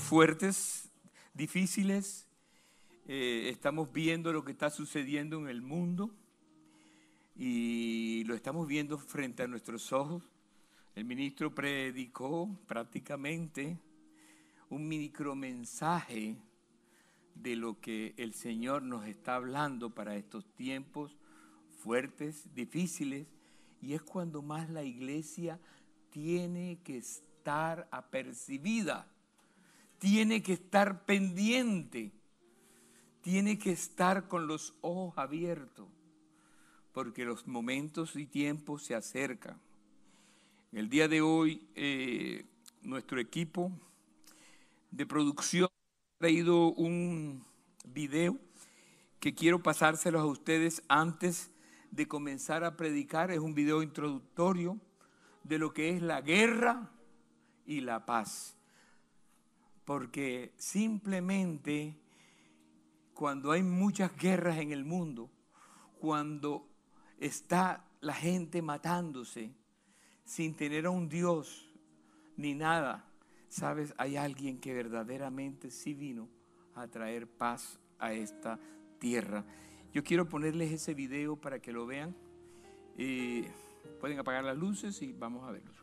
fuertes, difíciles. Estamos viendo lo que está sucediendo en el mundo y lo estamos viendo frente a nuestros ojos. El ministro predicó prácticamente un micromensaje de lo que el Señor nos está hablando para estos tiempos fuertes, difíciles, y es cuando más la iglesia tiene que estar apercibida, tiene que estar pendiente, tiene que estar con los ojos abiertos, porque los momentos y tiempos se acercan. El día de hoy, nuestro equipo de producción ha traído un video que quiero pasárselos a ustedes antes de comenzar a predicar. Es un video introductorio de lo que es la guerra y la paz. Porque simplemente cuando hay muchas guerras en el mundo, cuando está la gente matándose sin tener a un Dios ni nada, ¿sabes? Hay alguien que verdaderamente sí vino a traer paz a esta tierra. Yo quiero ponerles ese video para que lo vean. Pueden apagar las luces y vamos a verlo.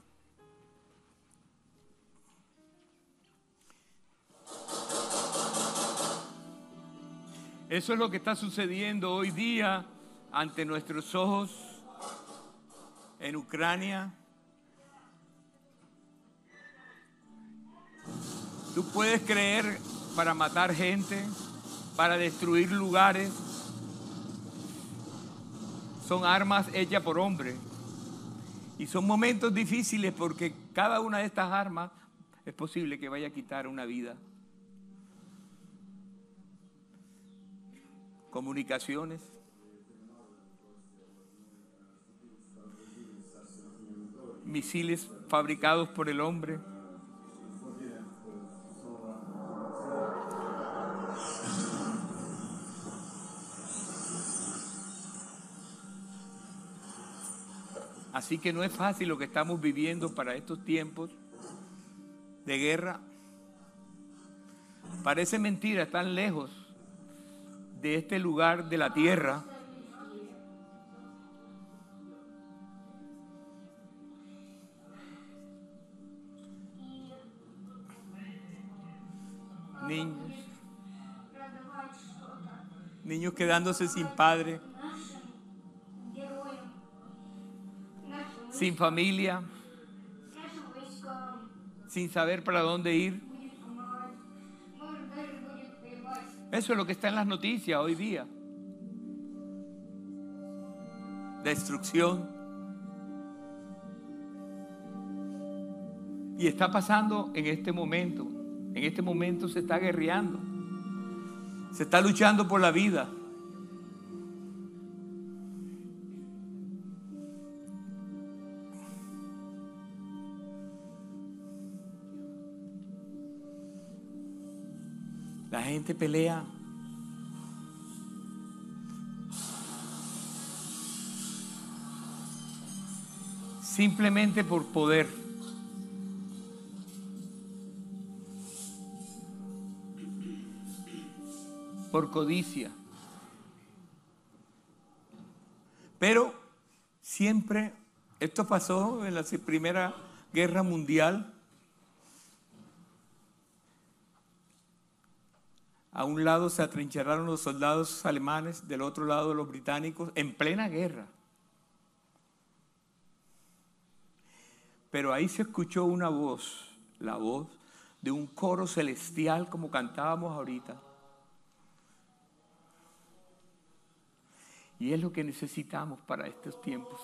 Eso es lo que está sucediendo hoy día ante nuestros ojos en Ucrania. Tú puedes creer para matar gente, para destruir lugares. Son armas hechas por hombres. Y son momentos difíciles porque cada una de estas armas es posible que vaya a quitar una vida. Comunicaciones. Misiles fabricados por el hombre. Así que no es fácil lo que estamos viviendo para estos tiempos de guerra. Parece mentira, están lejos de este lugar de la tierra. Niños quedándose sin padre, sin familia, sin saber para dónde ir. Eso es lo que está en las noticias hoy día. Destrucción. Y está pasando en este momento. En este momento se está guerreando. Se está luchando por la vida. La gente pelea. Simplemente por poder. Por codicia. Pero siempre, esto pasó en la Primera Guerra Mundial. A un lado se atrincheraron los soldados alemanes, del otro lado los británicos, en plena guerra. Pero ahí se escuchó una voz, la voz de un coro celestial como cantábamos ahorita. Y es lo que necesitamos para estos tiempos.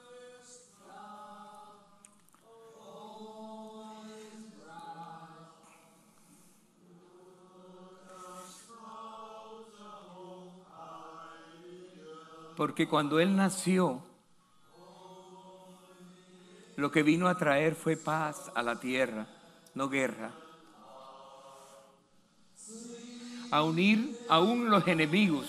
Porque cuando Él nació, lo que vino a traer fue paz a la tierra, no guerra. A unir aún los enemigos.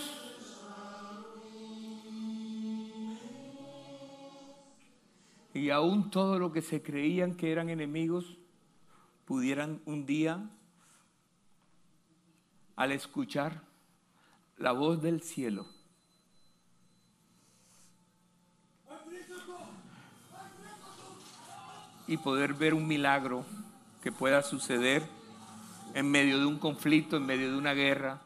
Y aún todo lo que se creían que eran enemigos, pudieran un día al escuchar la voz del cielo. Y poder ver un milagro que pueda suceder en medio de un conflicto, en medio de una guerra.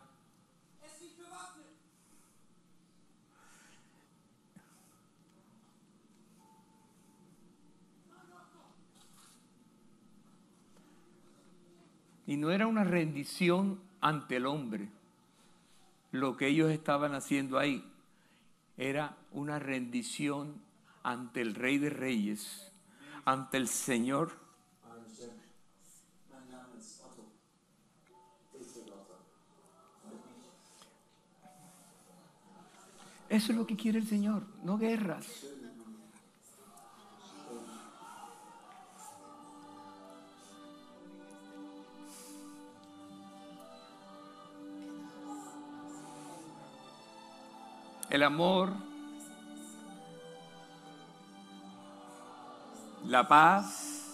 Y no era una rendición ante el hombre. Lo que ellos estaban haciendo ahí era una rendición ante el Rey de Reyes, ante el Señor. Eso es lo que quiere el Señor, no guerras. El amor, la paz,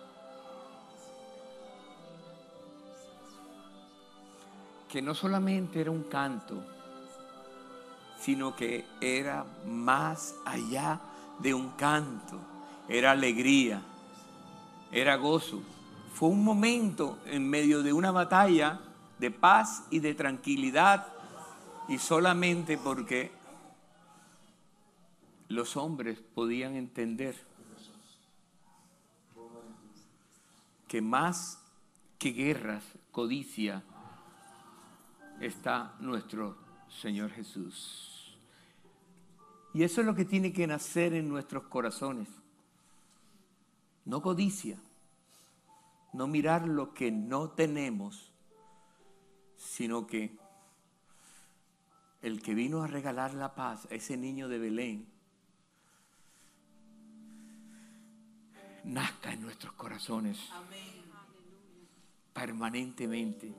que no solamente era un canto, sino que era más allá de un canto, era alegría, era gozo. Fue un momento en medio de una batalla de paz y de tranquilidad, y solamente porque los hombres podían entender que más que guerras, codicia, está nuestro Señor Jesús. Y eso es lo que tiene que nacer en nuestros corazones. No codicia, no mirar lo que no tenemos, sino que el que vino a regalar la paz, a ese niño de Belén, nazca en nuestros corazones. Amén. Permanentemente.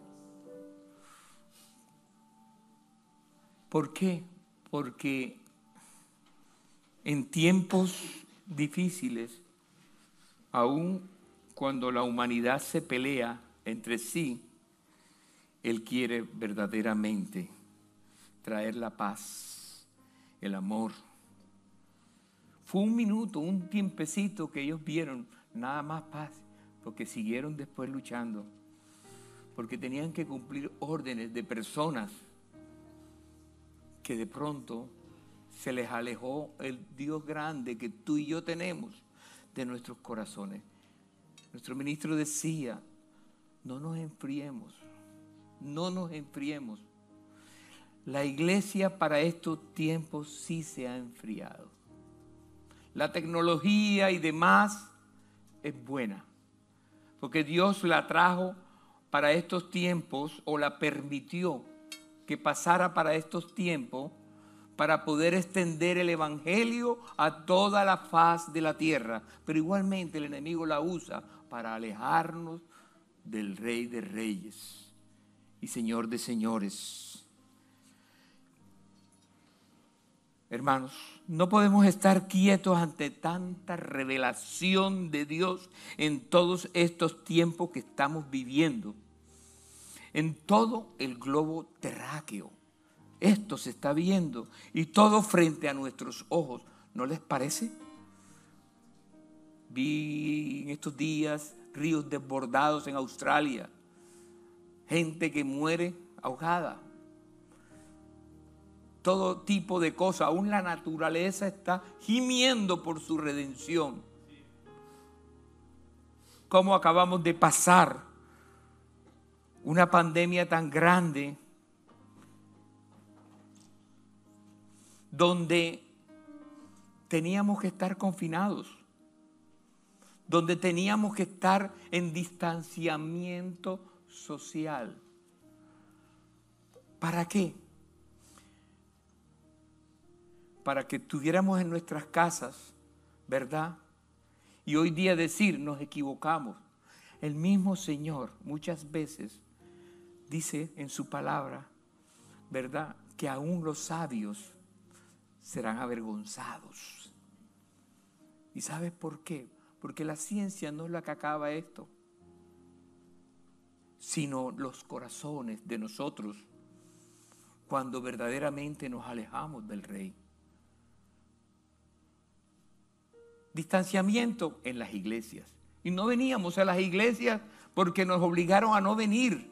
¿Por qué? Porque en tiempos difíciles, aun cuando la humanidad se pelea entre sí, Él quiere verdaderamente traer la paz, el amor. Fue un minuto, un tiempecito que ellos vieron, nada más paz, porque siguieron después luchando, porque tenían que cumplir órdenes de personas que de pronto se les alejó el Dios grande que tú y yo tenemos de nuestros corazones. Nuestro ministro decía, no nos enfriemos, no nos enfriemos. La iglesia para estos tiempos sí se ha enfriado. La tecnología y demás es buena, porque Dios la trajo para estos tiempos o la permitió que pasara para estos tiempos para poder extender el evangelio a toda la faz de la tierra. Pero igualmente el enemigo la usa para alejarnos del Rey de Reyes y Señor de Señores. Hermanos, no podemos estar quietos ante tanta revelación de Dios en todos estos tiempos que estamos viviendo. En todo el globo terráqueo. Esto se está viendo y todo frente a nuestros ojos. ¿No les parece? Vi en estos días ríos desbordados en Australia. Gente que muere ahogada. Todo tipo de cosas, aún la naturaleza está gimiendo por su redención. Cómo acabamos de pasar una pandemia tan grande, donde teníamos que estar confinados, donde teníamos que estar en distanciamiento social. ¿Para qué? Para que estuviéramos en nuestras casas, ¿verdad? Y hoy día decir, nos equivocamos. El mismo Señor muchas veces dice en su palabra, ¿verdad? Que aún los sabios serán avergonzados. ¿Y sabes por qué? Porque la ciencia no es la que acaba esto. sino los corazones de nosotros cuando verdaderamente nos alejamos del Rey. Distanciamiento en las iglesias. Y no veníamos a las iglesias porque nos obligaron a no venir,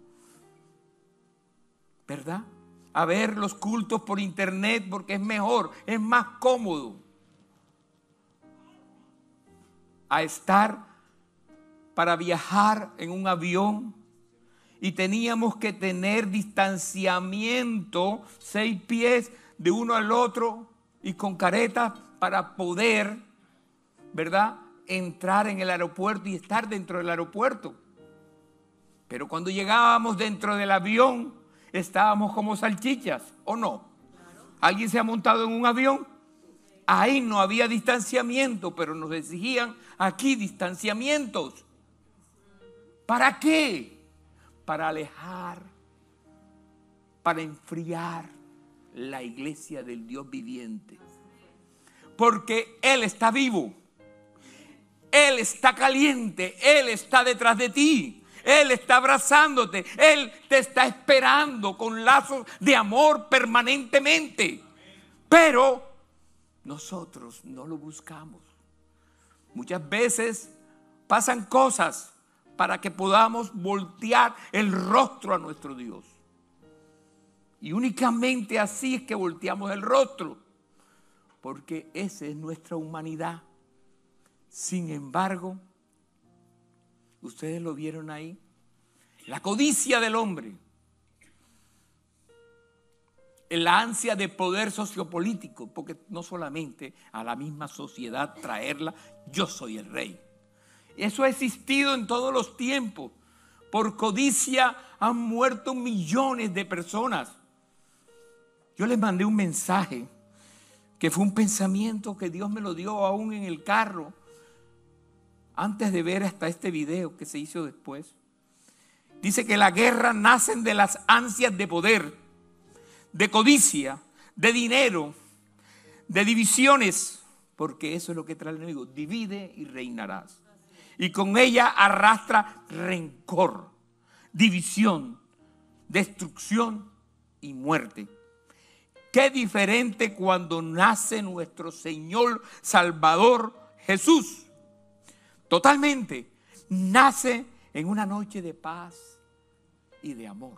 ¿verdad? A ver los cultos por internet porque es mejor, es más cómodo a estar para viajar en un avión y teníamos que tener distanciamiento, 6 pies de uno al otro y con caretas para poder, ¿verdad?, entrar en el aeropuerto y estar dentro del aeropuerto. Pero cuando llegábamos dentro del avión, estábamos como salchichas, ¿o no? ¿Alguien se ha montado en un avión? Ahí no había distanciamiento, pero nos exigían aquí distanciamientos. ¿Para qué? Para alejar, para enfriar la iglesia del Dios viviente. Porque Él está vivo, Él está caliente, Él está detrás de ti, Él está abrazándote, Él te está esperando con lazos de amor permanentemente. Pero nosotros no lo buscamos. Muchas veces pasan cosas para que podamos voltear el rostro a nuestro Dios. Y únicamente así es que volteamos el rostro, porque esa es nuestra humanidad. Sin embargo, ustedes lo vieron ahí, la codicia del hombre, la ansia de poder sociopolítico, porque no solamente a la misma sociedad traerla, yo soy el rey. Eso ha existido en todos los tiempos. Por codicia han muerto millones de personas. Yo les mandé un mensaje que fue un pensamiento que Dios me lo dio aún en el carro, antes de ver hasta este video que se hizo después. Dice que la guerra nacen de las ansias de poder, de codicia, de dinero, de divisiones, porque eso es lo que trae el enemigo: divide y reinarás. Y con ella arrastra rencor, división, destrucción y muerte. Qué diferente cuando nace nuestro Señor Salvador Jesús. Totalmente. Nace en una noche de paz y de amor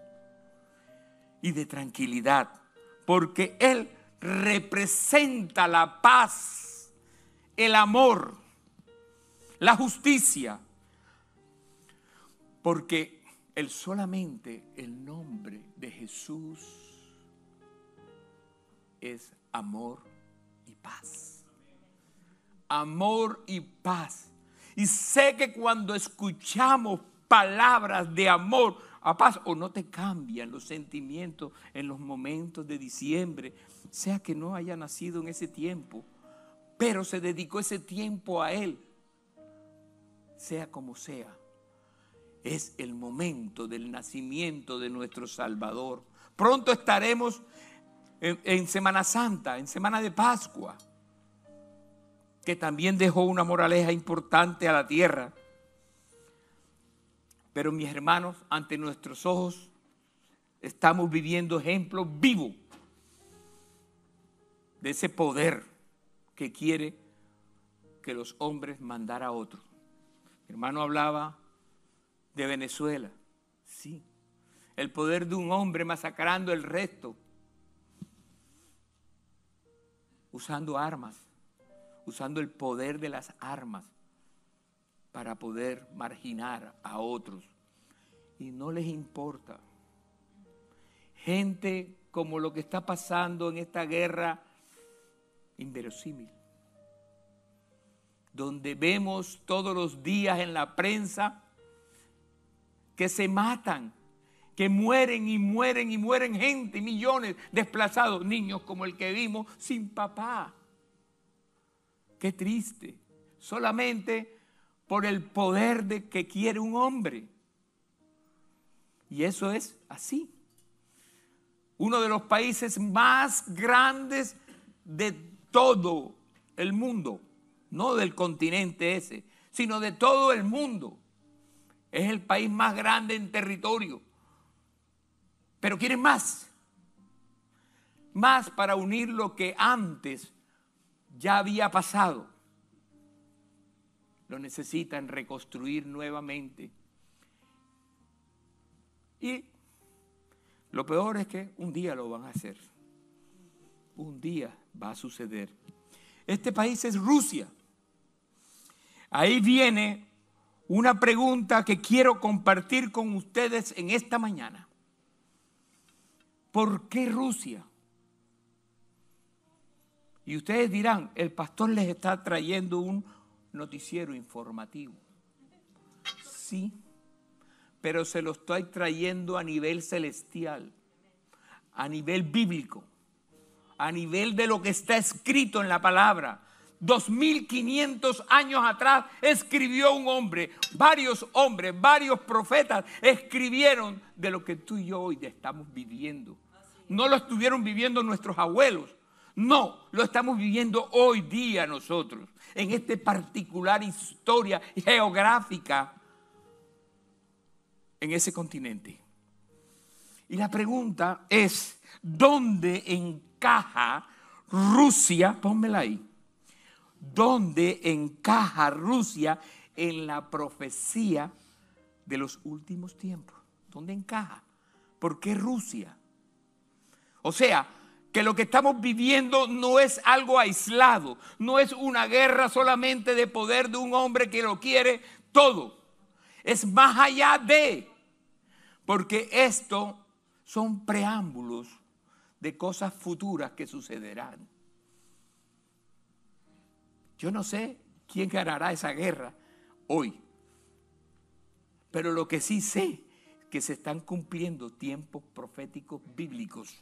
y de tranquilidad, porque Él representa la paz, el amor, la justicia, porque solamente el nombre de Jesús es amor y paz. Amor y paz. Y sé que cuando escuchamos palabras de amor a paz, o no te cambian los sentimientos en los momentos de diciembre, sea que no haya nacido en ese tiempo, pero se dedicó ese tiempo a Él. Sea como sea, es el momento del nacimiento de nuestro Salvador. Pronto estaremos en Semana Santa, en Semana de Pascua, que también dejó una moraleja importante a la tierra. Pero mis hermanos, ante nuestros ojos estamos viviendo ejemplos vivos de ese poder que quiere que los hombres mandar a otros. Mi hermano hablaba de Venezuela. Sí, el poder de un hombre masacrando el resto, usando armas, usando el poder de las armas para poder marginar a otros. Y no les importa. Gente como lo que está pasando en esta guerra inverosímil, donde vemos todos los días en la prensa que se matan, que mueren y mueren y mueren gente, millones desplazados, niños como el que vimos sin papá. Qué triste, solamente por el poder de que quiere un hombre. Y eso es así. Uno de los países más grandes de todo el mundo, no del continente ese, sino de todo el mundo, Es el país más grande en territorio. Pero quieren más. Más para unir lo que antes ya había pasado. Lo necesitan reconstruir nuevamente. Y lo peor es que un día lo van a hacer. Un día va a suceder. Este país es Rusia. Ahí viene una pregunta que quiero compartir con ustedes en esta mañana. ¿Por qué Rusia? Y ustedes dirán, el pastor les está trayendo un noticiero informativo. Sí, pero se lo estoy trayendo a nivel celestial, a nivel bíblico, a nivel de lo que está escrito en la palabra. 2500 años atrás escribió un hombre, varios hombres, varios profetas escribieron de lo que tú y yo hoy estamos viviendo. No lo estuvieron viviendo nuestros abuelos, no, lo estamos viviendo hoy día nosotros, en esta particular historia geográfica en ese continente. Y la pregunta es, ¿dónde encaja Rusia? Pónmela ahí. ¿Dónde encaja Rusia en la profecía de los últimos tiempos? ¿Dónde encaja? ¿Por qué Rusia? O sea, que lo que estamos viviendo no es algo aislado, no es una guerra solamente de poder de un hombre que lo quiere todo. Es más allá de, porque esto son preámbulos de cosas futuras que sucederán. Yo no sé quién ganará esa guerra hoy, pero lo que sí sé es que se están cumpliendo tiempos proféticos bíblicos.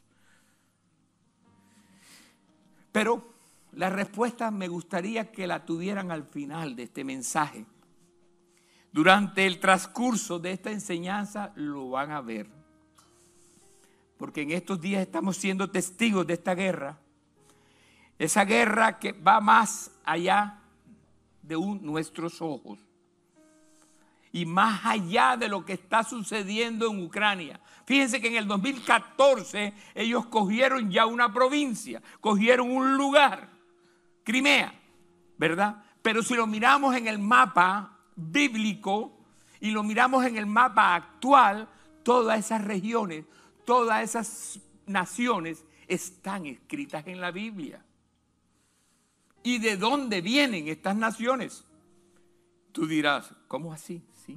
Pero la respuesta me gustaría que la tuvieran al final de este mensaje. Durante el transcurso de esta enseñanza lo van a ver. Porque en estos días estamos siendo testigos de esta guerra. Esa guerra que va más allá de nuestros ojos. Y más allá de lo que está sucediendo en Ucrania. Fíjense que en el 2014 ellos cogieron ya una provincia, cogieron un lugar, Crimea, ¿verdad? Pero si lo miramos en el mapa bíblico y lo miramos en el mapa actual, todas esas regiones, todas esas naciones están escritas en la Biblia. ¿Y de dónde vienen estas naciones? Tú dirás, ¿cómo así? Sí.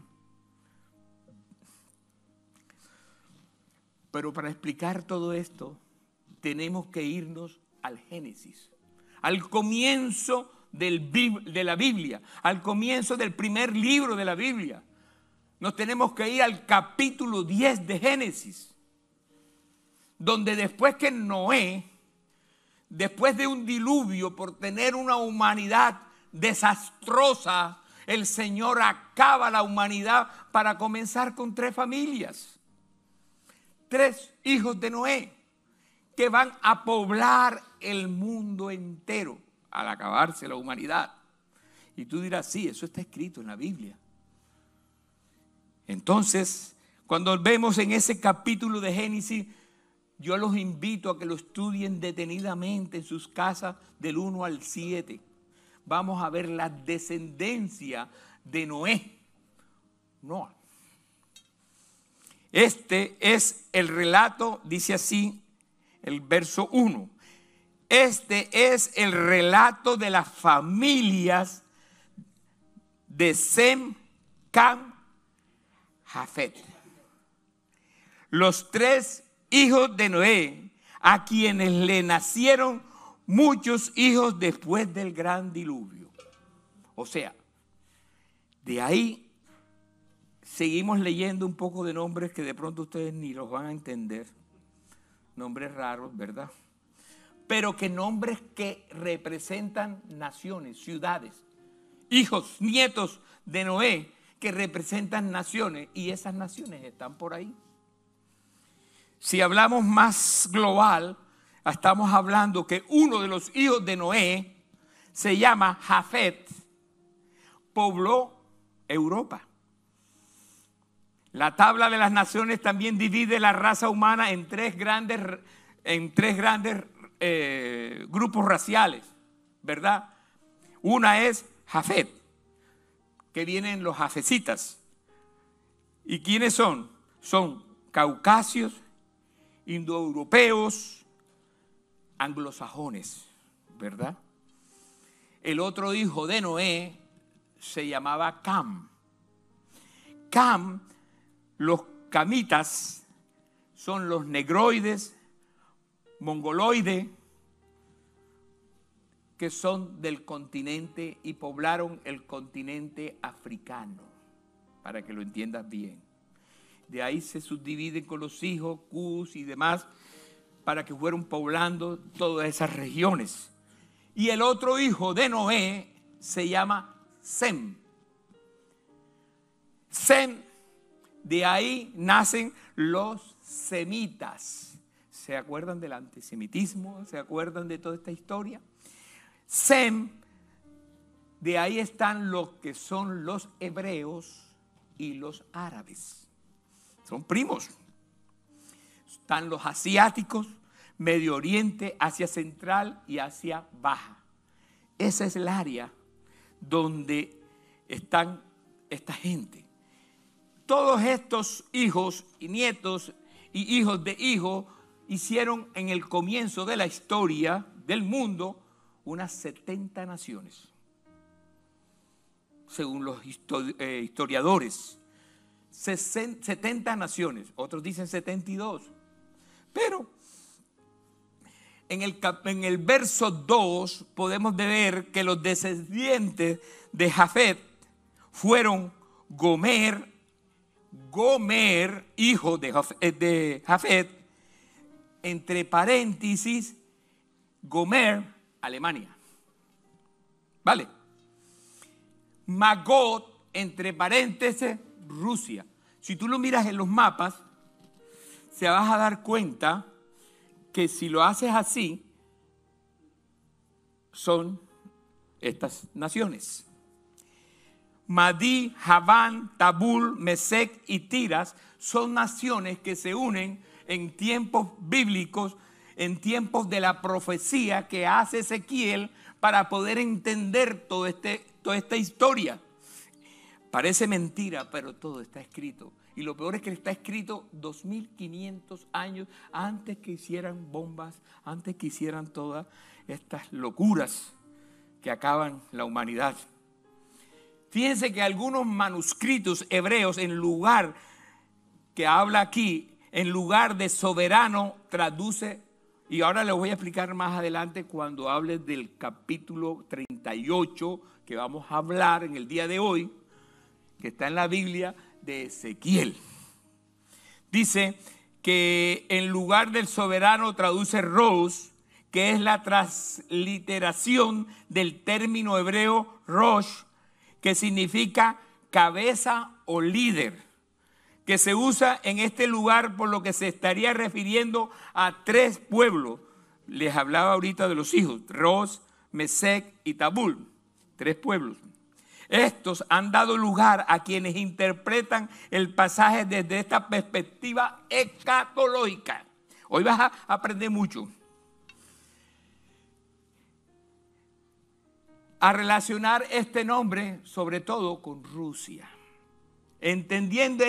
Pero para explicar todo esto, tenemos que irnos al Génesis, al comienzo de la Biblia, al comienzo del primer libro de la Biblia. Nos tenemos que ir al capítulo 10 de Génesis, donde después que Noé, después de un diluvio por tener una humanidad desastrosa, el Señor acaba la humanidad para comenzar con 3 familias. 3 hijos de Noé que van a poblar el mundo entero al acabarse la humanidad. Y tú dirás, sí, eso está escrito en la Biblia. Entonces, cuando vemos en ese capítulo de Génesis, yo los invito a que lo estudien detenidamente en sus casas del 1 al 7. Vamos a ver la descendencia de Noé. Noah. Este es el relato, dice así el verso 1. Este es el relato de las familias de Sem, Cam, Jafet. Los 3 hijos de Noé, a quienes le nacieron muchos hijos después del gran diluvio. O sea, de ahí seguimos leyendo un poco de nombres que de pronto ustedes ni los van a entender. Nombres raros, ¿verdad? Pero que nombres que representan naciones, ciudades, hijos, nietos de Noé que representan naciones, y esas naciones están por ahí. Si hablamos más global, estamos hablando que uno de los hijos de Noé se llama Jafet, pobló Europa. La tabla de las naciones también divide la raza humana en tres grandes grupos raciales, ¿verdad? Una es Jafet, que vienen los jafecitas. ¿Y quiénes son? Son caucasios, indoeuropeos, anglosajones, ¿verdad? El otro hijo de Noé se llamaba Cam. Cam, los camitas, son los negroides, mongoloides, que son del continente y poblaron el continente africano, para que lo entiendas bien. De ahí se subdividen con los hijos, Cus y demás, para que fueron poblando todas esas regiones. Y el otro hijo de Noé se llama Sem. Sem, de ahí nacen los semitas. ¿Se acuerdan del antisemitismo? ¿Se acuerdan de toda esta historia? Sem, de ahí están los que son los hebreos y los árabes. Son primos. Están los asiáticos, Medio Oriente, Asia Central y Asia Baja. Esa es el área donde están esta gente. Todos estos hijos y nietos y hijos de hijos hicieron en el comienzo de la historia del mundo unas 70 naciones, según los historiadores. 70 naciones, otros dicen 72. Pero en el verso 2 podemos ver que los descendientes de Jafet fueron Gomer, hijo de Jafet, entre paréntesis, Gomer, Alemania. ¿Vale? Magot, entre paréntesis, Rusia. Si tú lo miras en los mapas, se vas a dar cuenta que si lo haces así, son estas naciones. Madí, Javán, Tabul, Mesec y Tiras son naciones que se unen en tiempos bíblicos, en tiempos de la profecía que hace Ezequiel para poder entender toda esta historia. Parece mentira, pero todo está escrito. Y lo peor es que está escrito 2500 años antes que hicieran bombas, antes que hicieran todas estas locuras que acaban la humanidad. Fíjense que algunos manuscritos hebreos, en lugar que habla aquí, en lugar de soberano, traduce, y ahora les voy a explicar más adelante cuando hable del capítulo 38 que vamos a hablar en el día de hoy, que está en la Biblia de Ezequiel. Dice que en lugar del soberano traduce Rosh, que es la transliteración del término hebreo Rosh, que significa cabeza o líder, que se usa en este lugar por lo que se estaría refiriendo a tres pueblos. Les hablaba ahorita de los hijos, Rosh, Mesec y Tabul, tres pueblos. Estos han dado lugar a quienes interpretan el pasaje desde esta perspectiva escatológica. Hoy vas a aprender mucho. A relacionar este nombre, sobre todo con Rusia. Entendiendo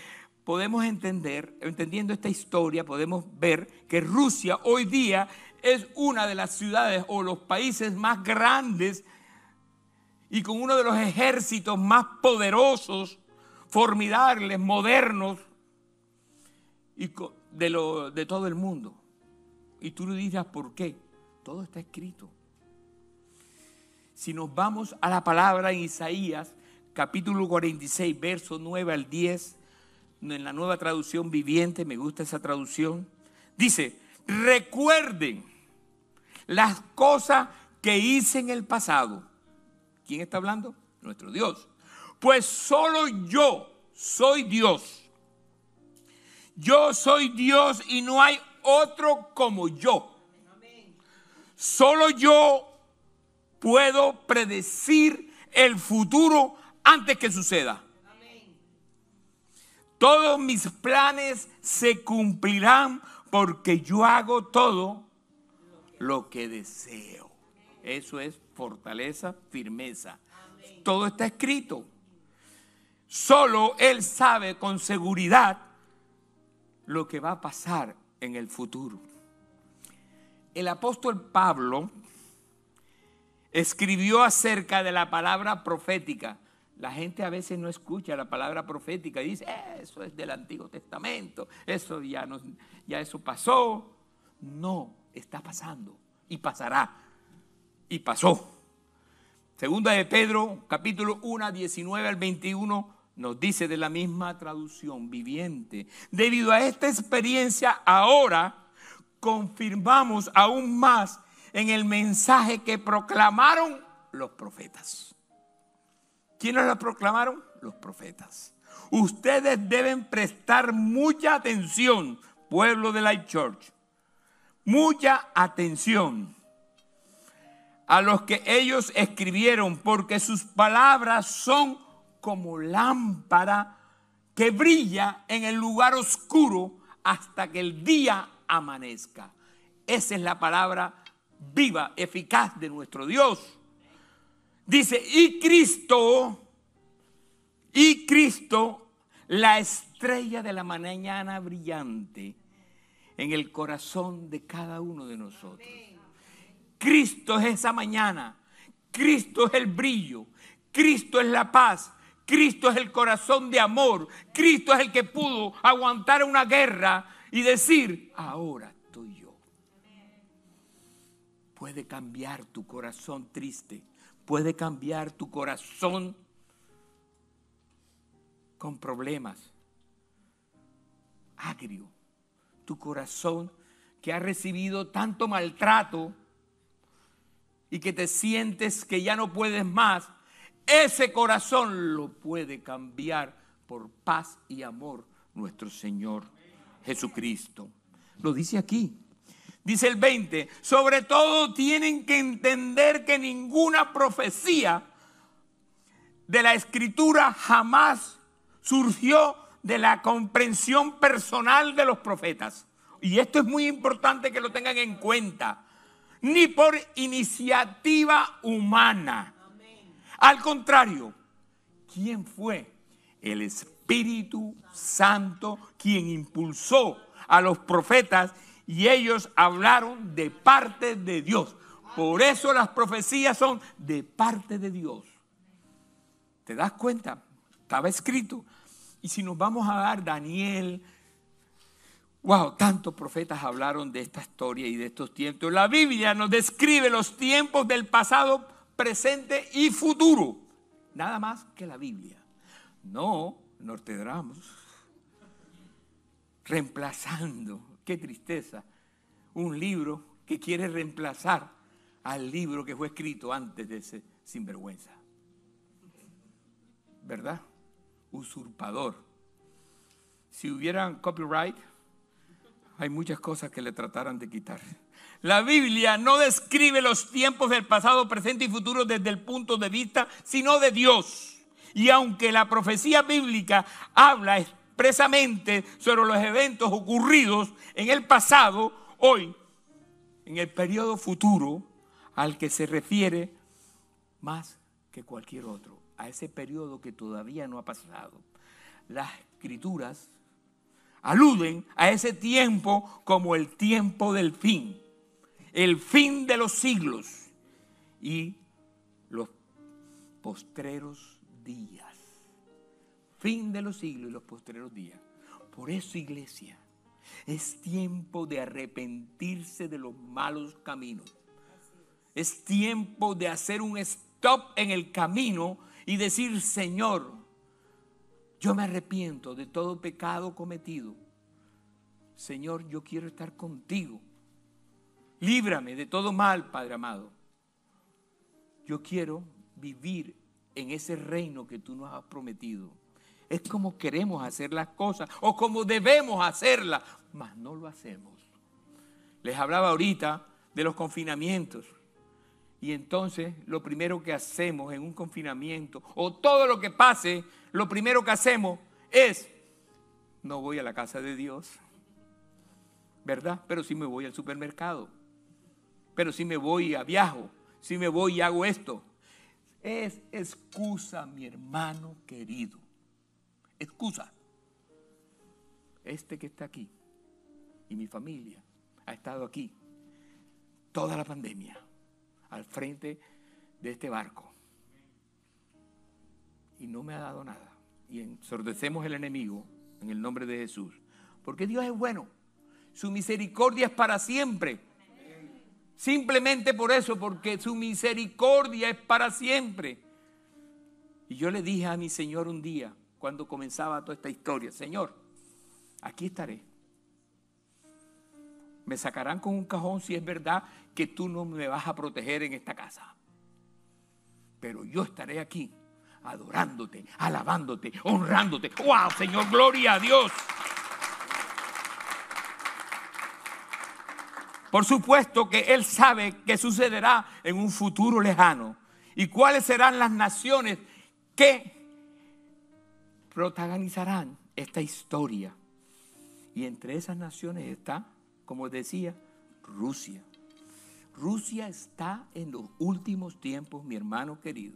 esta historia, podemos ver que Rusia hoy día es una de las ciudades o los países más grandes y con uno de los ejércitos más poderosos, formidables, modernos y de todo el mundo. Y tú le dirás, ¿por qué? Todo está escrito. Si nos vamos a la palabra en Isaías, capítulo 46, verso 9 al 10, en la Nueva Traducción Viviente, me gusta esa traducción, dice, recuerden las cosas que hice en el pasado. ¿Quién está hablando? Nuestro Dios. Pues solo yo soy Dios. Yo soy Dios y no hay otro como yo. Solo yo puedo predecir el futuro antes que suceda. Todos mis planes se cumplirán porque yo hago todo lo que deseo. Eso es fortaleza, firmeza. Todo está escrito. Solo Él sabe con seguridad lo que va a pasar en el futuro. El apóstol Pablo escribió acerca de la palabra profética. La gente a veces no escucha la palabra profética y dice, eso es del Antiguo Testamento, eso ya eso pasó. No, está pasando y pasará. Y pasó. Segunda de Pedro, capítulo 1, 19 al 21, nos dice de la misma traducción viviente. Debido a esta experiencia, ahora confirmamos aún más en el mensaje que proclamaron los profetas. ¿Quiénes lo proclamaron? Los profetas. Ustedes deben prestar mucha atención, pueblo de Life Church. Mucha atención a los que ellos escribieron, porque sus palabras son como lámpara que brilla en el lugar oscuro hasta que el día amanezca. Esa es la palabra viva, eficaz de nuestro Dios. Dice, y Cristo, la estrella de la mañana brillante en el corazón de cada uno de nosotros. Cristo es esa mañana, Cristo es el brillo, Cristo es la paz, Cristo es el corazón de amor, Cristo es el que pudo aguantar una guerra y decir, ahora estoy yo. Puede cambiar tu corazón triste, puede cambiar tu corazón con problemas, agrio, tu corazón que ha recibido tanto maltrato y que te sientes que ya no puedes más, ese corazón lo puede cambiar por paz y amor nuestro Señor Jesucristo. Lo dice aquí. Dice el 20, sobre todo tienen que entender que ninguna profecía de la Escritura jamás surgió de la comprensión personal de los profetas. Y esto es muy importante que lo tengan en cuenta. Ni por iniciativa humana. Al contrario, ¿quién fue? El Espíritu Santo quien impulsó a los profetas y ellos hablaron de parte de Dios. Por eso las profecías son de parte de Dios. ¿Te das cuenta? Estaba escrito. Y si nos vamos a dar Daniel, wow, tantos profetas hablaron de esta historia y de estos tiempos. La Biblia nos describe los tiempos del pasado, presente y futuro. Nada más que la Biblia. No Nostradamus. Reemplazando, qué tristeza, un libro que quiere reemplazar al libro que fue escrito antes de ese sinvergüenza. ¿Verdad? Usurpador. Si hubieran copyright, hay muchas cosas que le trataran de quitar. La Biblia no describe los tiempos del pasado, presente y futuro desde el punto de vista, sino de Dios. Y aunque la profecía bíblica habla expresamente sobre los eventos ocurridos en el pasado, hoy, en el periodo futuro, al que se refiere más que cualquier otro, a ese periodo que todavía no ha pasado. Las Escrituras aluden a ese tiempo como el tiempo del fin, el fin de los siglos y los postreros días. Fin de los siglos y los postreros días. Por eso, iglesia, es tiempo de arrepentirse de los malos caminos. Es tiempo de hacer un stop en el camino y decir, Señor, yo me arrepiento de todo pecado cometido. Señor, yo quiero estar contigo. Líbrame de todo mal, Padre amado. Yo quiero vivir en ese reino que tú nos has prometido. Es como queremos hacer las cosas o como debemos hacerlas, mas no lo hacemos. Les hablaba ahorita de los confinamientos. Y entonces lo primero que hacemos en un confinamiento o todo lo que pase, lo primero que hacemos es no voy a la casa de Dios, ¿verdad? Pero sí me voy al supermercado, pero sí me voy a viajo, sí me voy y hago esto. Es excusa, mi hermano querido, excusa. Este que está aquí y mi familia ha estado aquí toda la pandemia al frente de este barco y no me ha dado nada. Y ensordecemos el enemigo en el nombre de Jesús, porque Dios es bueno, su misericordia es para siempre. Simplemente por eso, porque su misericordia es para siempre. Y yo le dije a mi Señor un día, cuando comenzaba toda esta historia: Señor, aquí estaré. Me sacarán con un cajón si es verdad que tú no me vas a proteger en esta casa. Pero yo estaré aquí adorándote, alabándote, honrándote. ¡Wow, Señor! ¡Gloria a Dios! Por supuesto que Él sabe qué sucederá en un futuro lejano y cuáles serán las naciones que protagonizarán esta historia. Y entre esas naciones está, como decía, Rusia. Rusia está en los últimos tiempos, mi hermano querido.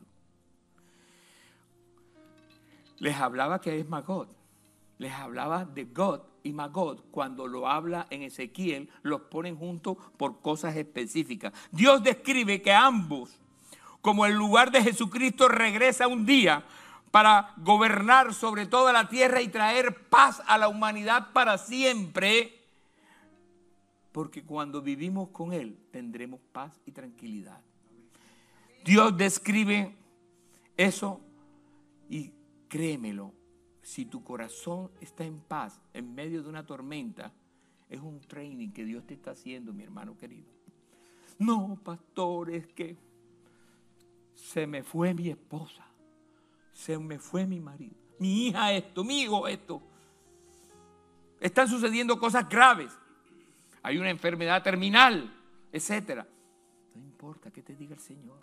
Les hablaba que es Magog. Les hablaba de God y Magog. Cuando lo habla en Ezequiel, los ponen juntos por cosas específicas. Dios describe que ambos, como el lugar de Jesucristo, regresa un día para gobernar sobre toda la tierra y traer paz a la humanidad para siempre. Porque cuando vivimos con Él, tendremos paz y tranquilidad. Dios describe eso y créemelo, si tu corazón está en paz en medio de una tormenta, es un training que Dios te está haciendo, mi hermano querido. No, pastor, es que se me fue mi esposa, se me fue mi marido, mi hija esto, mi hijo esto. Están sucediendo cosas graves. Hay una enfermedad terminal, etcétera. No importa qué te diga el Señor.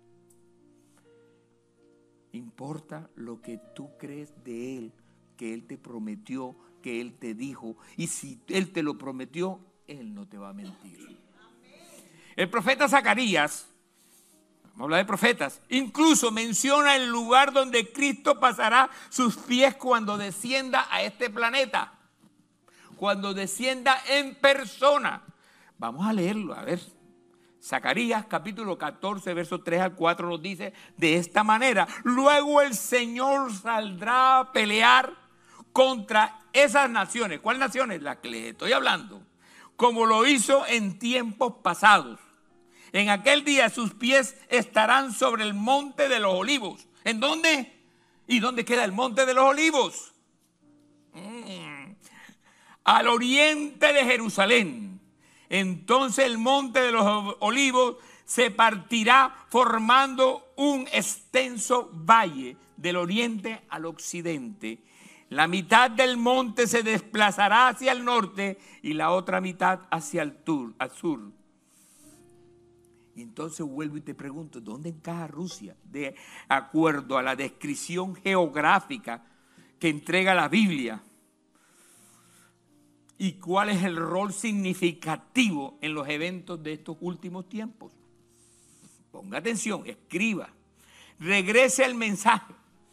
Importa lo que tú crees de Él, que Él te prometió, que Él te dijo. Y si Él te lo prometió, Él no te va a mentir. El profeta Zacarías, vamos a hablar de profetas, incluso menciona el lugar donde Cristo pasará sus pies cuando descienda a este planeta. Cuando descienda en persona. Vamos a leerlo, a ver. Zacarías capítulo 14, versos 3 al 4 nos dice de esta manera: luego el Señor saldrá a pelear contra esas naciones. ¿Cuáles naciones? Las que les estoy hablando. Como lo hizo en tiempos pasados. En aquel día sus pies estarán sobre el monte de los olivos. ¿En dónde? ¿Y dónde queda el monte de los olivos? Al oriente de Jerusalén. Entonces el monte de los olivos se partirá formando un extenso valle del oriente al occidente. La mitad del monte se desplazará hacia el norte y la otra mitad hacia el sur. Y entonces vuelvo y te pregunto, ¿dónde encaja Rusia? De acuerdo a la descripción geográfica que entrega la Biblia. ¿Y cuál es el rol significativo en los eventos de estos últimos tiempos? Ponga atención, escriba, regrese al mensaje.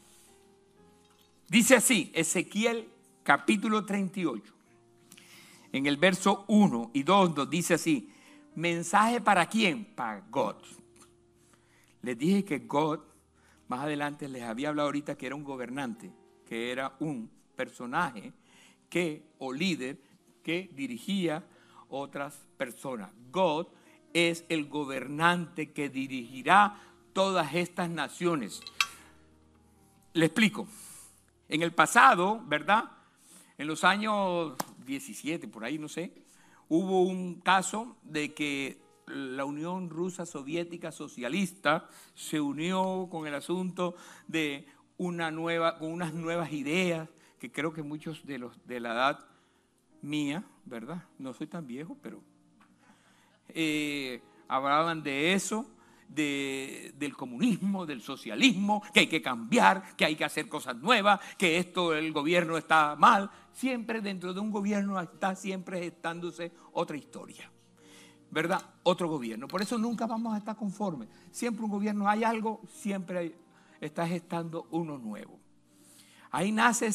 Dice así, Ezequiel capítulo 38, en el verso 1 y 2 nos dice así: ¿mensaje para quién? Para God. Les dije que God, más adelante les había hablado ahorita que era un gobernante, que era un personaje o líder que dirigía otras personas. God es el gobernante que dirigirá todas estas naciones. Le explico. En el pasado, ¿verdad? En los años 17, por ahí no sé, hubo un caso de que la Unión Rusa Soviética Socialista se unió con el asunto de con unas nuevas ideas que creo que muchos de los de la edad mía, ¿verdad? No soy tan viejo, pero hablaban de eso del comunismo, del socialismo, que hay que cambiar, que hay que hacer cosas nuevas, que el gobierno está mal. Siempre dentro de un gobierno está siempre gestándose otra historia, ¿verdad? Otro gobierno. Por eso nunca vamos a estar conformes. Siempre un gobierno hay algo, siempre está gestando uno nuevo. Ahí nace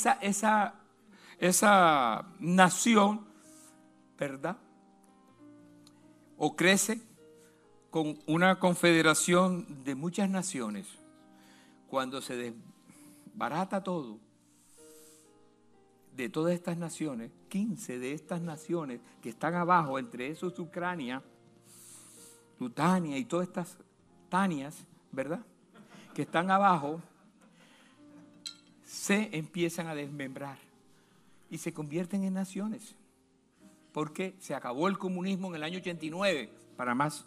esa nación, ¿verdad? O crece con una confederación de muchas naciones. Cuando se desbarata todo, de todas estas naciones, 15 de estas naciones que están abajo, entre esos Ucrania, Lutania y todas estas Tanias, ¿verdad?, que están abajo, se empiezan a desmembrar y se convierten en naciones. Porque se acabó el comunismo en el año 89, para más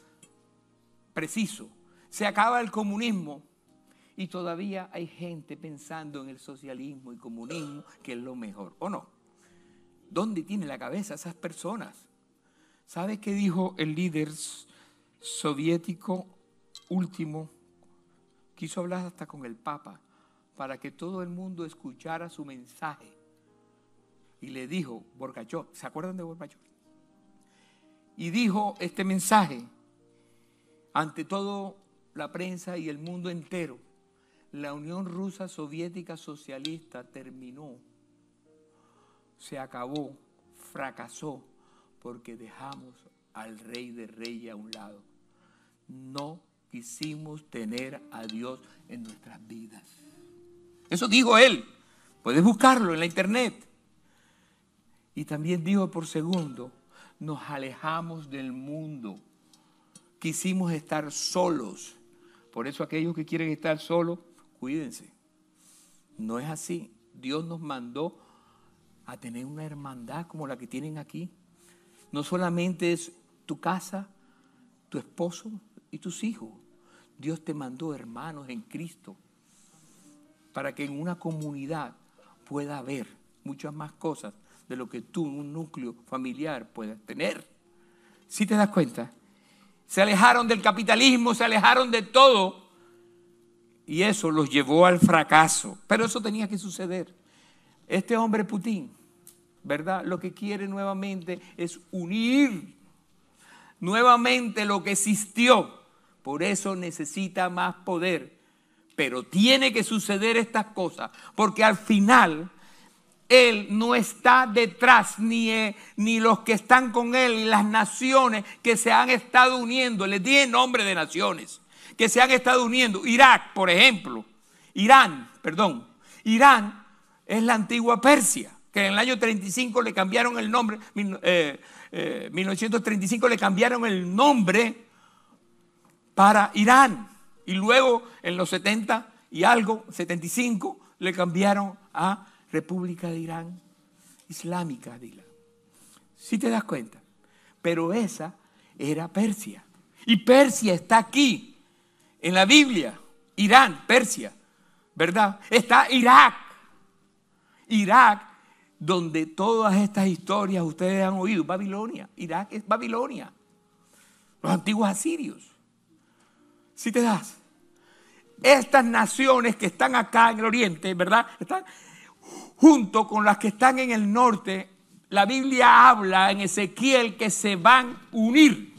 preciso. Se acaba el comunismo y todavía hay gente pensando en el socialismo y comunismo, que es lo mejor, ¿o no? ¿Dónde tiene la cabeza esas personas? ¿Sabe qué dijo el líder soviético último? Quiso hablar hasta con el Papa para que todo el mundo escuchara su mensaje. Y le dijo, Gorbachev, ¿se acuerdan de Gorbachev? Y dijo este mensaje ante toda la prensa y el mundo entero: la Unión Rusa Soviética Socialista terminó, se acabó, fracasó, porque dejamos al Rey de Reyes a un lado. No quisimos tener a Dios en nuestras vidas. Eso dijo él. Puedes buscarlo en la internet. Y también dijo, por segundo, nos alejamos del mundo. Quisimos estar solos. Por eso aquellos que quieren estar solos, cuídense. No es así. Dios nos mandó a tener una hermandad como la que tienen aquí. No solamente es tu casa, tu esposo y tus hijos. Dios te mandó hermanos en Cristo para que en una comunidad pueda haber muchas más cosas de lo que tú, un núcleo familiar, puedas tener. ¿Sí te das cuenta? Se alejaron del capitalismo, se alejaron de todo, y eso los llevó al fracaso. Pero eso tenía que suceder. Este hombre Putin, ¿verdad?, lo que quiere nuevamente es unir nuevamente lo que existió. Por eso necesita más poder. Pero tiene que suceder estas cosas, porque al final él no está detrás, ni los que están con él, y las naciones que se han estado uniendo. Les di el nombre de naciones que se han estado uniendo. Irak, por ejemplo. Irán es la antigua Persia, que en el año 35 le cambiaron el nombre. 1935 le cambiaron el nombre para Irán. Y luego en los 70 y algo, 75, le cambiaron a República de Irán Islámica. ¿Sí te das cuenta? Pero esa era Persia. Y Persia está aquí, en la Biblia. Irán, Persia, ¿verdad? Está Irak. Irak, donde todas estas historias ustedes han oído. Babilonia. Irak es Babilonia. Los antiguos asirios. ¿Sí te das? Estas naciones que están acá en el oriente, ¿verdad?, están junto con las que están en el norte. La Biblia habla en Ezequiel que se van a unir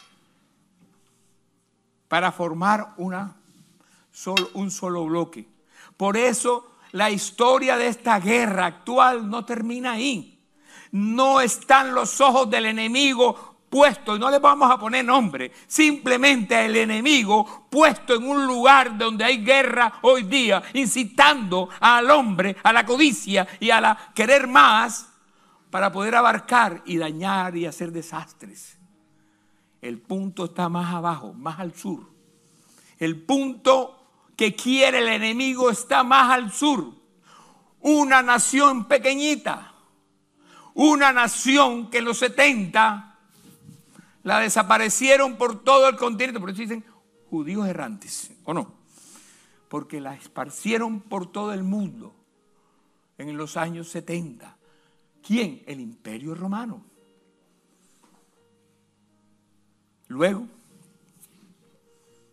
para formar un solo bloque. Por eso la historia de esta guerra actual no termina ahí. No están los ojos del enemigo puestos, y no le vamos a poner nombre, simplemente el enemigo puesto en un lugar donde hay guerra hoy día, incitando al hombre a la codicia y a la querer más para poder abarcar y dañar y hacer desastres. El punto está más abajo, más al sur. El punto que quiere el enemigo está más al sur. Una nación pequeñita, una nación que en los 70 la desaparecieron por todo el continente. Por eso dicen judíos errantes, ¿o no? Porque la esparcieron por todo el mundo en los años 70. ¿Quién? El Imperio Romano. Luego,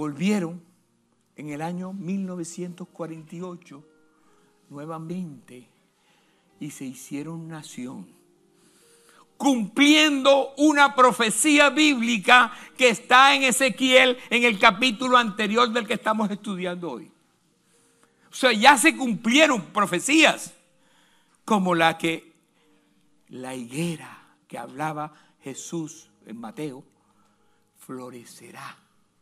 volvieron en el año 1948 nuevamente y se hicieron nación, cumpliendo una profecía bíblica que está en Ezequiel, en el capítulo anterior del que estamos estudiando hoy. O sea, ya se cumplieron profecías como la higuera que hablaba Jesús en Mateo, florecerá,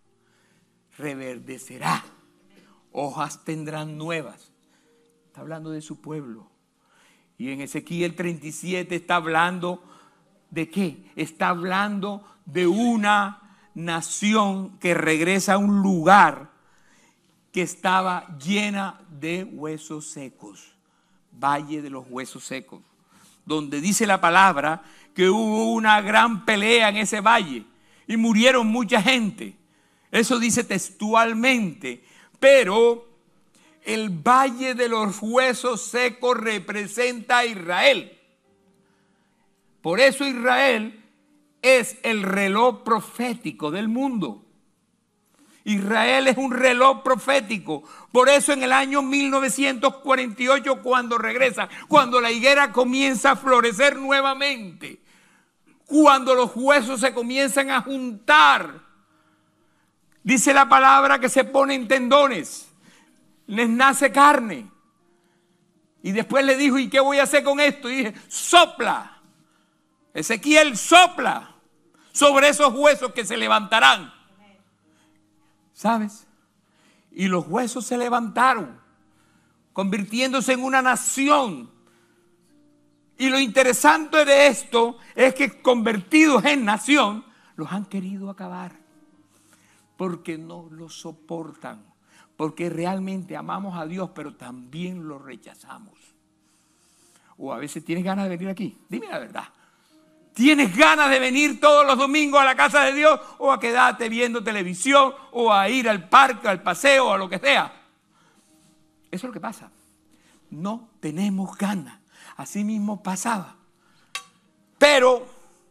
reverdecerá, hojas tendrán nuevas. Está hablando de su pueblo. Y en Ezequiel 37 está hablando ¿de qué? Está hablando de una nación que regresa a un lugar que estaba llena de huesos secos, Valle de los Huesos Secos, donde dice la palabra que hubo una gran pelea en ese valle y murieron mucha gente. Eso dice textualmente, pero el Valle de los Huesos Secos representa a Israel. Por eso Israel es el reloj profético del mundo. Israel es un reloj profético. Por eso en el año 1948, cuando regresa, cuando la higuera comienza a florecer nuevamente, cuando los huesos se comienzan a juntar, dice la palabra que se ponen tendones, les nace carne. Y después le dijo, ¿y qué voy a hacer con esto? Y dije, sopla. Ezequiel sopla sobre esos huesos que se levantarán. ¿Sabes? Y los huesos se levantaron, convirtiéndose en una nación. Y lo interesante de esto es que convertidos en nación, los han querido acabar. Porque no lo soportan. Porque realmente amamos a Dios, pero también lo rechazamos. O a veces tienes ganas de venir aquí. Dime la verdad. ¿Tienes ganas de venir todos los domingos a la casa de Dios o a quedarte viendo televisión o a ir al parque, al paseo o a lo que sea? Eso es lo que pasa. No tenemos ganas. Así mismo pasaba. Pero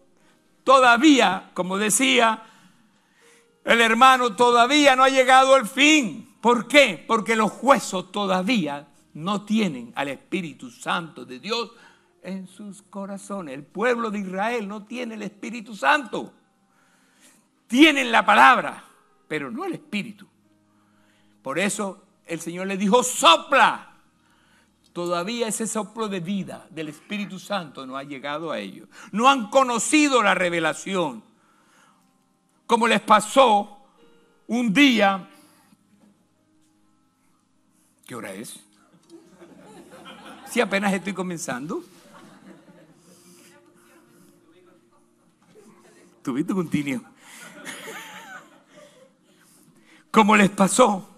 todavía, como decía el hermano, todavía no ha llegado el fin. ¿Por qué? Porque los huesos todavía no tienen al Espíritu Santo de Dios en sus corazones. El pueblo de Israel no tiene el Espíritu Santo. Tienen la palabra, pero no el Espíritu. Por eso el Señor le dijo, sopla. Todavía ese soplo de vida del Espíritu Santo no ha llegado a ellos. No han conocido la revelación. Como les pasó un día. ¿Qué hora es? Si apenas estoy comenzando. Tuviste continuo. Como les pasó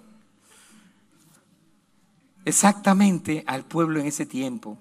exactamente al pueblo en ese tiempo.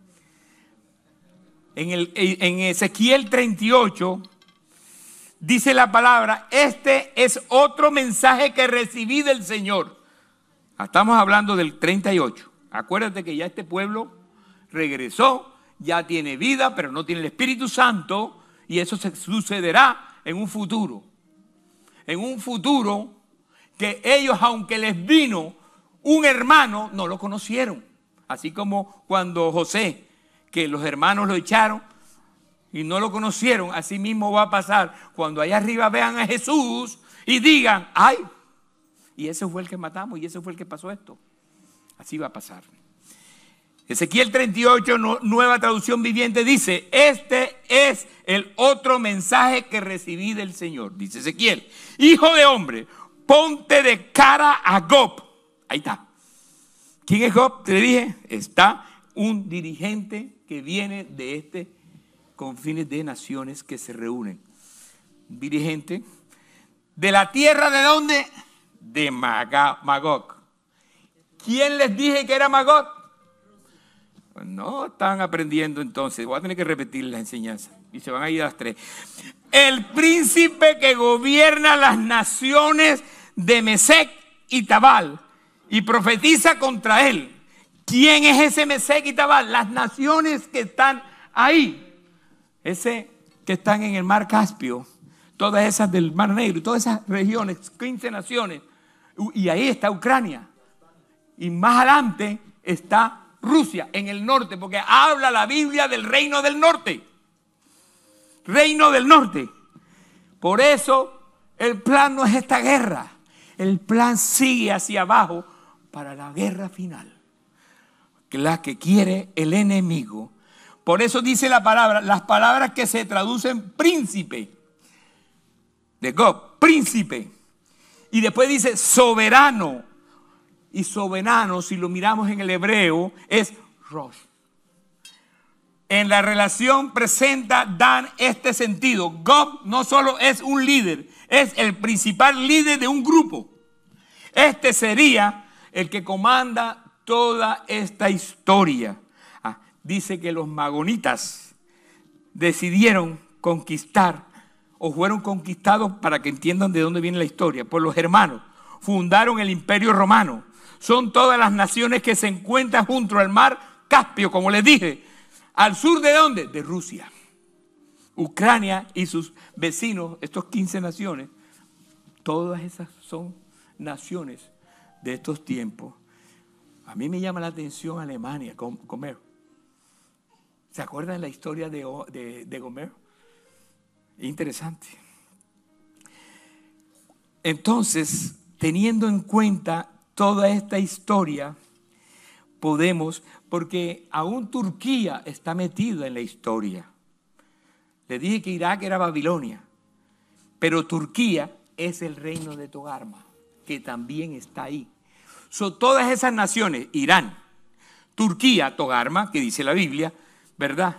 En Ezequiel 38 dice la palabra, este es otro mensaje que recibí del Señor. Estamos hablando del 38. Acuérdate que ya este pueblo regresó, ya tiene vida, pero no tiene el Espíritu Santo, y eso se sucederá en un futuro. En un futuro que ellos, aunque les vino un hermano, no lo conocieron. Así como cuando José, que los hermanos lo echaron y no lo conocieron, así mismo va a pasar cuando allá arriba vean a Jesús y digan, ay, y ese fue el que matamos y ese fue el que pasó esto. Así va a pasar. Ezequiel 38, nueva traducción viviente, dice, este es el otro mensaje que recibí del Señor. Dice Ezequiel, hijo de hombre, ponte de cara a Gog. Ahí está. ¿Quién es Gog? Te dije, está un dirigente que viene de este confines de naciones que se reúnen. Un dirigente de la tierra, ¿de dónde? De Magog. ¿Quién les dije que era Magog? Pues no están aprendiendo entonces. Voy a tener que repetir la enseñanza. Y se van a ir a las 3. El príncipe que gobierna las naciones de Mesec y Tabal y profetiza contra él. ¿Quién es ese Mesec y Tabal? Las naciones que están ahí. Ese que están en el mar Caspio todas esas del Mar Negro, todas esas regiones, 15 naciones, y ahí está Ucrania. Y más adelante está Rusia, en el norte, porque habla la Biblia del reino del norte. Reino del norte. Por eso el plan no es esta guerra. El plan sigue hacia abajo para la guerra final, la que quiere el enemigo. Por eso dice la palabra, las palabras que se traducen príncipe, de Gog, príncipe. Y después dice soberano. Y soberano, si lo miramos en el hebreo, es Rosh. En la relación presenta, dan este sentido. Gog no solo es un líder, es el principal líder de un grupo. Este sería el que comanda toda esta historia. Dice que los magonitas decidieron conquistar, o fueron conquistados, para que entiendan de dónde viene la historia, por los hermanos. Fundaron el Imperio Romano. Son todas las naciones que se encuentran junto al mar Caspio, como les dije. ¿Al sur de dónde? De Rusia. Ucrania y sus vecinos, estos 15 naciones, todas esas son naciones de estos tiempos. A mí me llama la atención Alemania, Gomer. ¿Se acuerdan la historia de Gomer? Interesante. Entonces, teniendo en cuenta toda esta historia, podemos, porque aún Turquía está metida en la historia. Le dije que Irak era Babilonia, pero Turquía es el reino de Togarma, que también está ahí. Son todas esas naciones, Irán, Turquía, Togarma, que dice la Biblia, ¿verdad?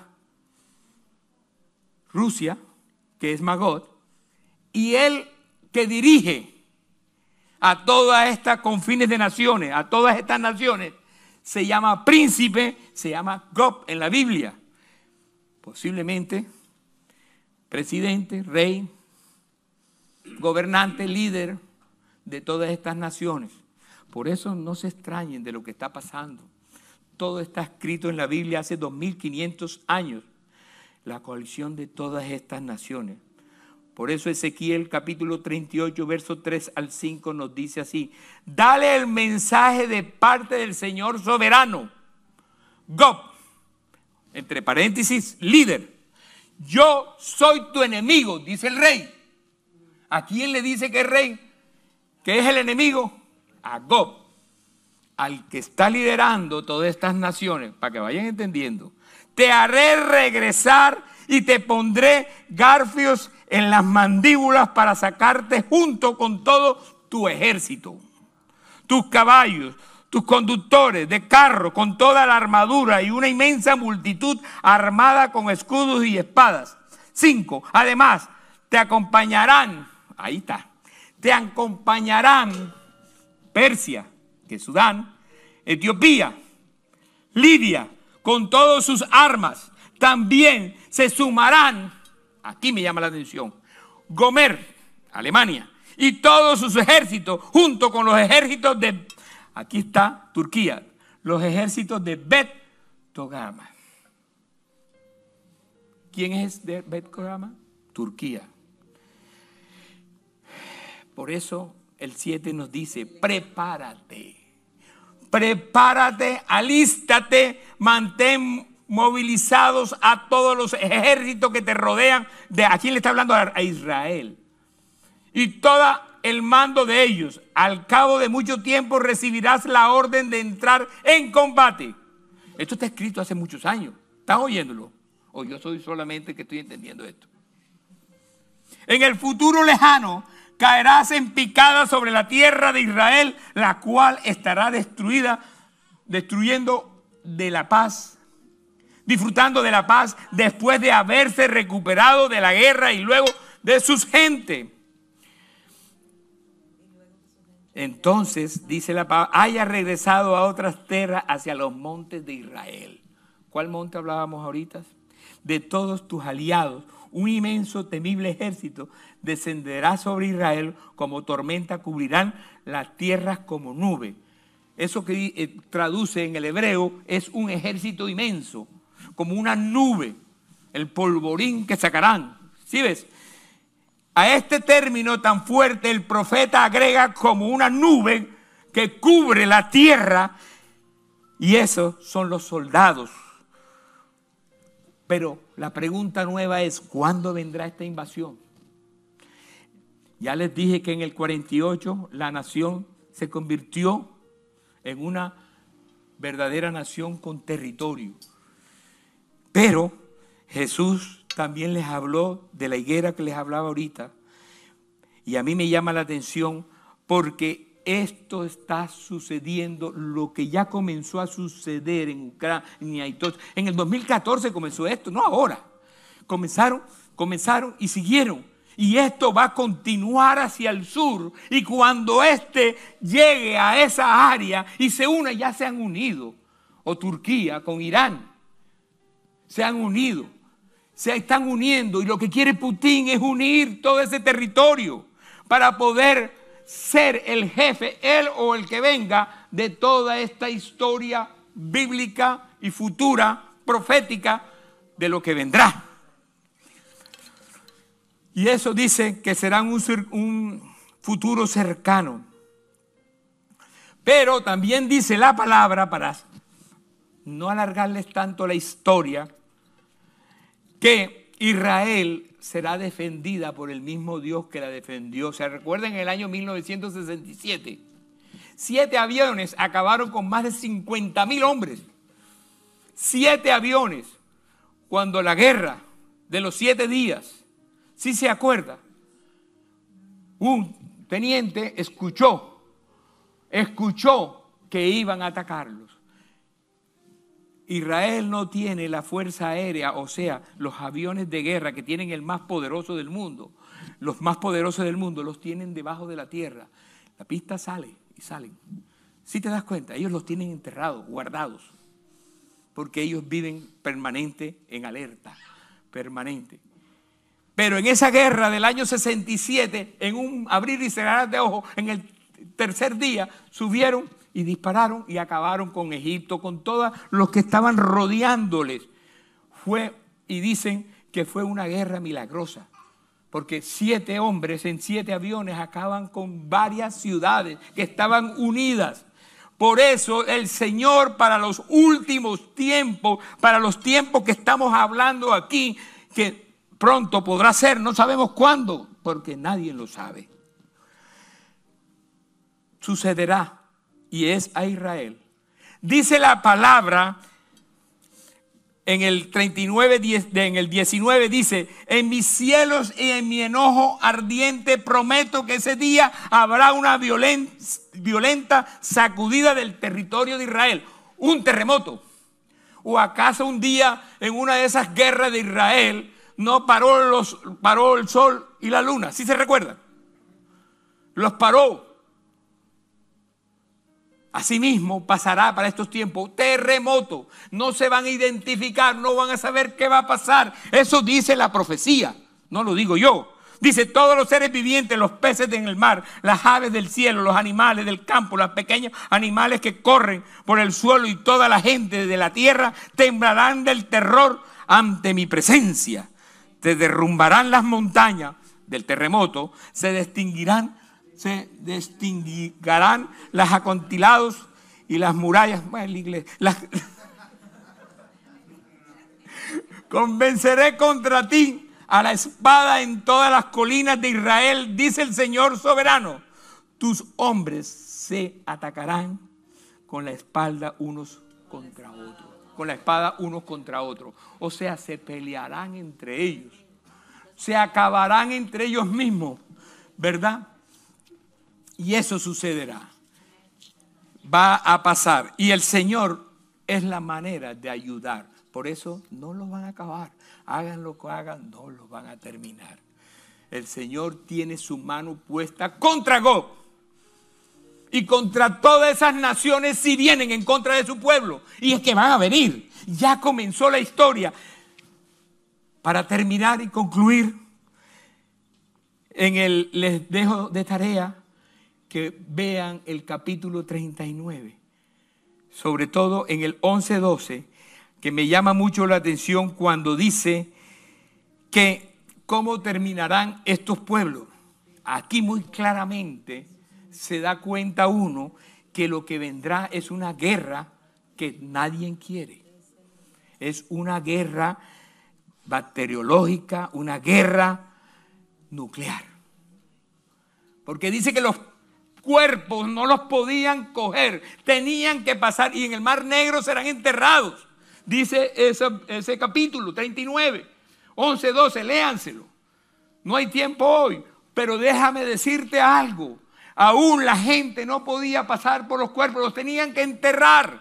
Rusia, que es Magog, y él que dirige a todas estas confines de naciones, a todas estas naciones, se llama príncipe, se llama Gog en la Biblia. Posiblemente presidente, rey, gobernante, líder de todas estas naciones. Por eso no se extrañen de lo que está pasando. Todo está escrito en la Biblia hace 2500 años. La coalición de todas estas naciones. Por eso Ezequiel capítulo 38, verso 3 al 5 nos dice así: dale el mensaje de parte del Señor soberano, Gog, entre paréntesis, líder. Yo soy tu enemigo, dice el rey. ¿A quién le dice que es rey? ¿Qué es el enemigo? A Gog, al que está liderando todas estas naciones, para que vayan entendiendo. Te haré regresar y te pondré garfios en las mandíbulas para sacarte junto con todo tu ejército, tus caballos, tus conductores de carro con toda la armadura y una inmensa multitud armada con escudos y espadas. 5. Además, te acompañarán, ahí está, te acompañarán Persia, que es Sudán, Etiopía, Lidia, con todas sus armas. También se sumarán, aquí me llama la atención, Gomer, Alemania, y todos sus ejércitos, junto con los ejércitos de, aquí está Turquía, los ejércitos de Bet Togarma. ¿Quién es de Bet Togarma? Turquía. Por eso el 7 nos dice, prepárate, alístate, mantén movilizados a todos los ejércitos que te rodean. ¿A quién le está hablando? A Israel. Y todo el mando de ellos. Al cabo de mucho tiempo recibirás la orden de entrar en combate. Esto está escrito hace muchos años. ¿Estás oyéndolo? O yo soy solamente el que estoy entendiendo esto. En el futuro lejano caerás en picada sobre la tierra de Israel, la cual estará destruida, destruyendo de la paz, disfrutando de la paz después de haberse recuperado de la guerra y luego de sus gentes. Entonces, dice la palabra, haya regresado a otras tierras hacia los montes de Israel. ¿Cuál monte hablábamos ahorita? De todos tus aliados, un inmenso, temible ejército descenderá sobre Israel como tormenta, cubrirán las tierras como nube. Eso que traduce en el hebreo es un ejército inmenso, como una nube, el polvorín que sacarán. ¿Sí ves? A este término tan fuerte el profeta agrega como una nube que cubre la tierra, y esos son los soldados. Pero la pregunta nueva es, ¿cuándo vendrá esta invasión? Ya les dije que en el 48 la nación se convirtió en una verdadera nación con territorio. Pero Jesús también les habló de la higuera que les hablaba ahorita. Y a mí me llama la atención porque esto está sucediendo, lo que ya comenzó a suceder en Ucrania y todo. En el 2014 comenzó esto, no ahora. Comenzaron y siguieron. Y esto va a continuar hacia el sur. Y cuando llegue a esa área y se una, ya se han unido. O Turquía con Irán. Se han unido. Se están uniendo. Y lo que quiere Putin es unir todo ese territorio para poder ser el jefe, él o el que venga, de toda esta historia bíblica y futura, profética, de lo que vendrá. Y eso dice que será un futuro cercano. Pero también dice la palabra, para no alargarles tanto la historia, que Israel será defendida por el mismo Dios que la defendió. ¿Se recuerdan en el año 1967? 7 aviones acabaron con más de 50,000 hombres. 7 aviones. Cuando la guerra de los 7 días, ¿sí se acuerda? Un teniente escuchó que iban a atacarlos. Israel no tiene la fuerza aérea, o sea, los aviones de guerra que tienen el más poderoso del mundo. Los más poderosos del mundo los tienen debajo de la tierra. La pista sale y salen. Si te das cuenta, ellos los tienen enterrados, guardados, porque ellos viven permanente en alerta, permanente. Pero en esa guerra del año 67, en un abrir y cerrar de ojos, en el tercer día, subieron y dispararon y acabaron con Egipto, con todos los que estaban rodeándoles. Y dicen que fue una guerra milagrosa, porque 7 hombres en 7 aviones acaban con varias ciudades que estaban unidas. Por eso el Señor, para los últimos tiempos, para los tiempos que estamos hablando aquí, que pronto podrá ser, no sabemos cuándo, porque nadie lo sabe, sucederá. Y es a Israel. Dice la palabra en el 39, en el 19, dice: en mis cielos y en mi enojo ardiente prometo que ese día habrá una violenta sacudida del territorio de Israel. Un terremoto. ¿O acaso un día en una de esas guerras de Israel no paró el sol y la luna? ¿Sí se recuerdan? Los paró. Asimismo pasará para estos tiempos terremoto. No se van a identificar, no van a saber qué va a pasar. Eso dice la profecía, no lo digo yo. Dice: todos los seres vivientes, los peces en el mar, las aves del cielo, los animales del campo, los pequeños animales que corren por el suelo y toda la gente de la tierra temblarán del terror ante mi presencia. Se derrumbarán las montañas del terremoto, se extinguirán los acantilados y las murallas. Bueno, la iglesia, convenceré contra ti a la espada en todas las colinas de Israel, dice el Señor soberano. Tus hombres se atacarán con la espalda unos contra otros. Con la espada unos contra otros. O sea, se pelearán entre ellos. Se acabarán entre ellos mismos, ¿verdad? Y eso sucederá. Va a pasar. Y el Señor es la manera de ayudar. Por eso no lo van a acabar. Hagan lo que hagan, no lo van a terminar. El Señor tiene su mano puesta contra Gog y contra todas esas naciones si vienen en contra de su pueblo. Y es que van a venir. Ya comenzó la historia. Para terminar y concluir, les dejo de tarea que vean el capítulo 39, sobre todo en el 11-12, que me llama mucho la atención cuando dice que ¿cómo terminarán estos pueblos? Aquí muy claramente se da cuenta uno que lo que vendrá es una guerra que nadie quiere. Es una guerra bacteriológica, una guerra nuclear. Porque dice que los cuerpos no los podían coger, tenían que pasar y en el Mar Negro serán enterrados. Dice ese capítulo 39, 11, 12, léanselo. No hay tiempo hoy, pero déjame decirte algo. Aún la gente no podía pasar por los cuerpos, los tenían que enterrar.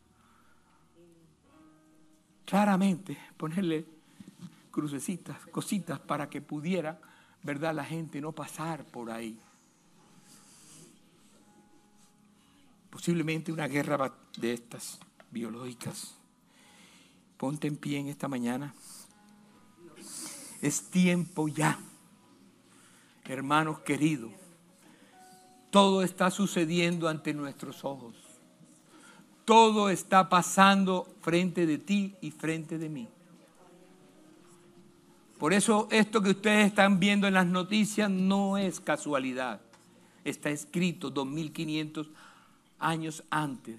Claramente, ponerle crucecitas, cositas para que pudiera, ¿verdad?, la gente no pasar por ahí. Posiblemente una guerra de estas biológicas. Ponte en pie en esta mañana. Es tiempo ya, hermanos queridos. Todo está sucediendo ante nuestros ojos. Todo está pasando frente de ti y frente de mí. Por eso esto que ustedes están viendo en las noticias no es casualidad. Está escrito 2500 años antes.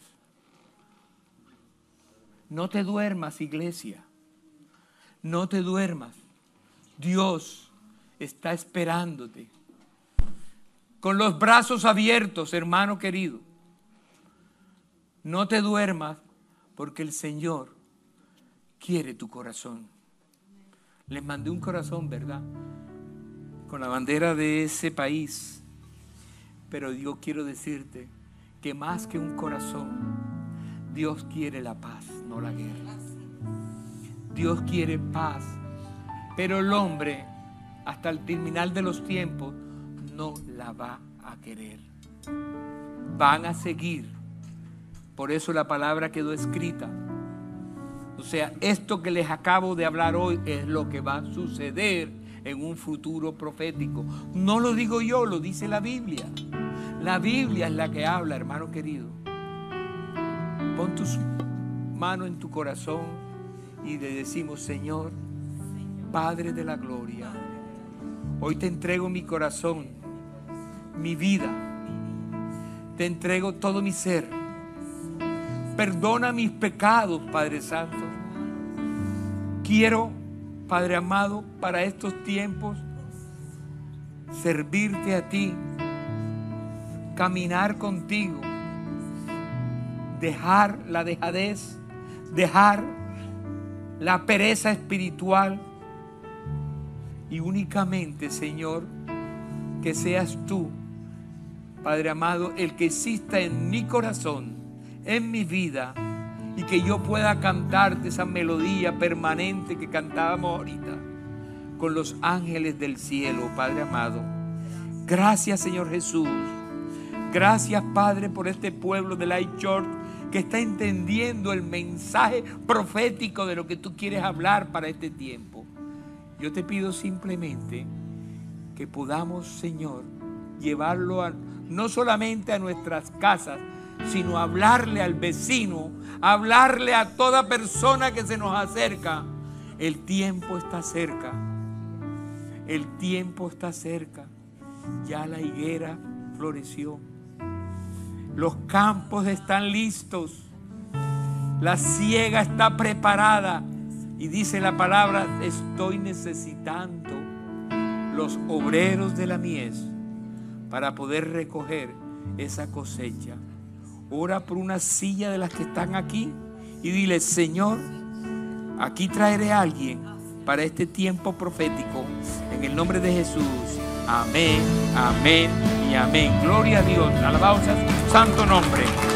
No te duermas, iglesia. No te duermas. Dios está esperándote. Con los brazos abiertos, hermano querido. No te duermas porque el Señor quiere tu corazón. Les mandé un corazón, ¿verdad?, con la bandera de ese país. Pero yo quiero decirte que más que un corazón, Dios quiere la paz, no la guerra. Dios quiere paz, pero el hombre, hasta el terminal de los tiempos, no la va a querer. Van a seguir. Por eso la palabra quedó escrita. O sea, esto que les acabo de hablar hoy es lo que va a suceder en un futuro profético. No lo digo yo, lo dice la Biblia. La Biblia es la que habla, hermano querido. Pon tus manos en tu corazón y le decimos: Señor, Padre de la gloria, hoy te entrego mi corazón, mi vida. Te entrego todo mi ser. Perdona mis pecados, Padre Santo. Quiero, Padre amado, para estos tiempos, servirte a ti, caminar contigo, dejar la dejadez, dejar la pereza espiritual y únicamente, Señor, que seas tú, Padre amado, el que exista en mi corazón, en mi vida, y que yo pueda cantarte esa melodía permanente que cantábamos ahorita con los ángeles del cielo, Padre amado. Gracias, Señor Jesús. Gracias, Padre, por este pueblo de Life Church que está entendiendo el mensaje profético de lo que tú quieres hablar para este tiempo. Yo te pido simplemente que podamos, Señor, llevarlo no solamente a nuestras casas, sino hablarle al vecino, hablarle a toda persona que se nos acerca. El tiempo está cerca. El tiempo está cerca. Ya la higuera floreció. Los campos están listos. La siega está preparada. Y dice la palabra: estoy necesitando los obreros de la mies para poder recoger esa cosecha. Ora por una silla de las que están aquí y dile: Señor, aquí traeré a alguien para este tiempo profético. En el nombre de Jesús. Amén, amén y amén. Gloria a Dios. Alabado sea su santo nombre.